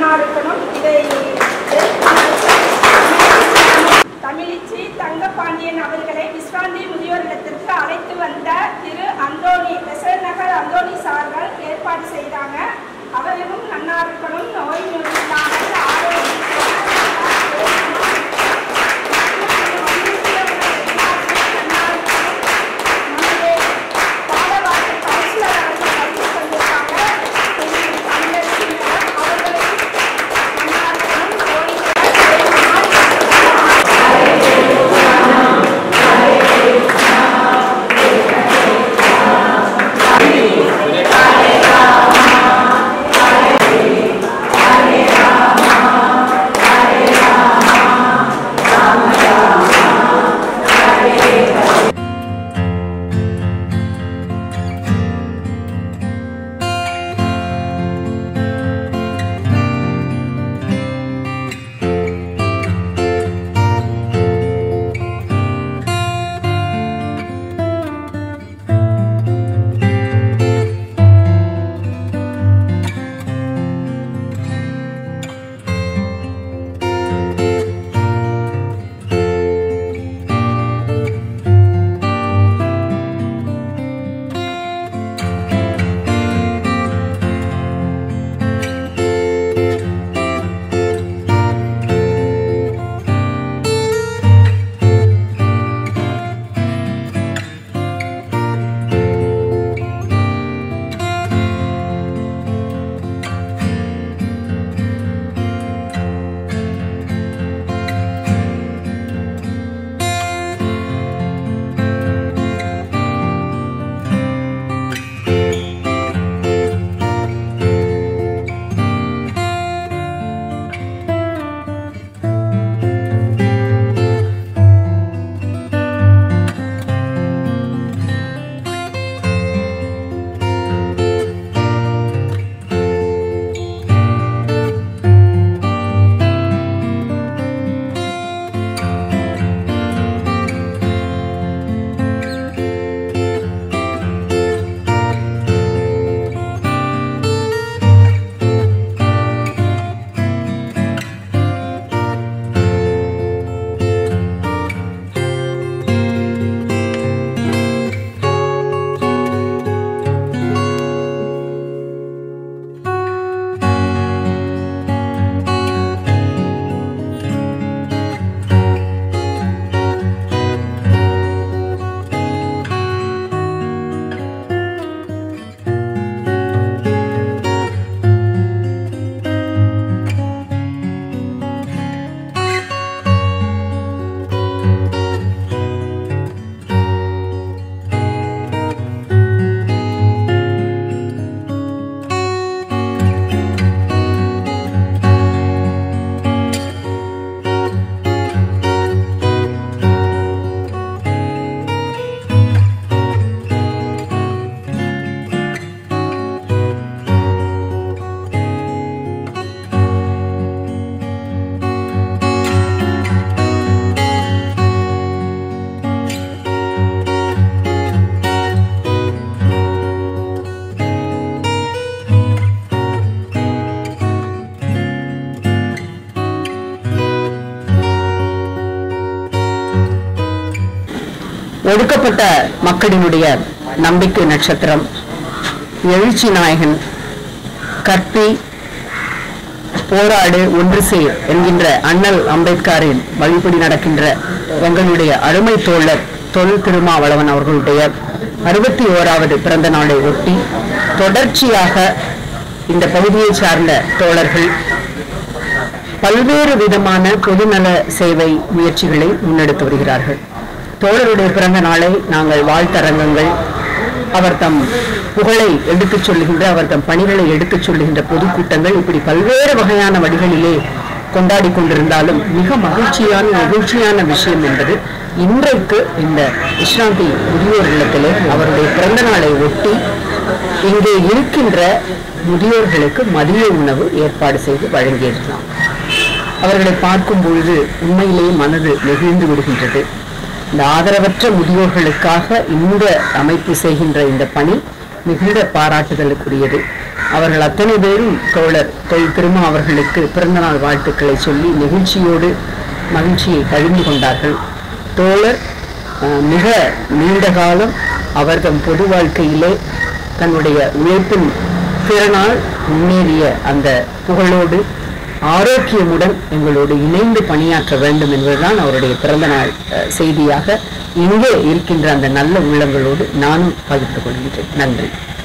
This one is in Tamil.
நன்னாருக்கணும். இதை தமிழிச்சி தங்கப்பாண்டியன் அவர்களை விஸ்ராந்தி முதியோர் இல்லத்திற்கு அழைத்து வந்த திரு அந்தோணி நகர் அந்தோணி சார்கள் ஏற்பாடு செய்தாங்க. அவர்களும் நன்னாருக்கணும், நோய் நொடி இல்லாமல் ஒடுக்கப்பட்ட மக்களினுடைய நம்பிக்கை நட்சத்திரம், எழுச்சி நாயகன், கற்பி, போராடு, ஒன்று சேர் என்கின்ற அண்ணல் அம்பேத்கரின் வழிபடி நடக்கின்ற எங்களுடைய அருமை தோழர் தொல் திருமாவளவன் அவர்களுடைய 61வது பிறந்த நாளை ஒட்டி தொடர்ச்சியாக இந்த பகுதியை சார்ந்த தோழர்கள் பல்வேறு விதமான பொதுநல சேவை முயற்சிகளை முன்னெடுத்து வருகிறார்கள். தோழருடைய பிறந்த நாளை நாங்கள் வாழ்த்தரங்கங்கள், அவர் தம் புகழை எடுத்துச் சொல்லுகின்ற, அவர் தம் பணிகளை எடுத்துச் சொல்லுகின்ற பொதுக்கூட்டங்கள், இப்படி பல்வேறு வகையான வழிகளிலே கொண்டாடி கொண்டிருந்தாலும் மிக மகிழ்ச்சியான விஷயம் என்பது இன்றைக்கு இந்த விஸ்ராந்தி முதியோர் இல்லத்திலே அவருடைய பிறந்த நாளை ஒட்டி இங்கே இருக்கின்ற முதியோர்களுக்கு மதிய உணவு ஏற்பாடு செய்து வழங்கியிருக்கலாம். அவர்களை பார்க்கும் பொழுது உண்மையிலேயே மனது நெகிழ்ந்து விடுகின்றது. இந்த ஆதரவற்ற முதியோர்களுக்காக இந்த அமைப்பு செய்கின்ற இந்த பணி மிகுந்த பாராட்டுதலுக்குரியது. அவர்கள் அத்தனை பேரும் தோழர் திருமா அவர்களுக்கு பிறந்தநாள் வாழ்த்துக்களை சொல்லி நெகிழ்ச்சியோடு மகிழ்ச்சியை பகிர்ந்து கொண்டார்கள். தோழர் மிக நீண்ட காலம் அவர்கள் பொது வாழ்க்கையிலே தன்னுடைய உழைப்பின் திறனால் முன்னேறிய அந்த புகழோடு ஆரோக்கியமுடன் எங்களோடு இணைந்து பணியாற்ற வேண்டும் என்பதுதான் அவருடைய பிறந்த நாள் செய்தியாக இங்கே இருக்கின்ற அந்த நல்ல உள்ளங்களோடு நானும் பகிர்ந்து கொள்கின்றேன். நன்றி.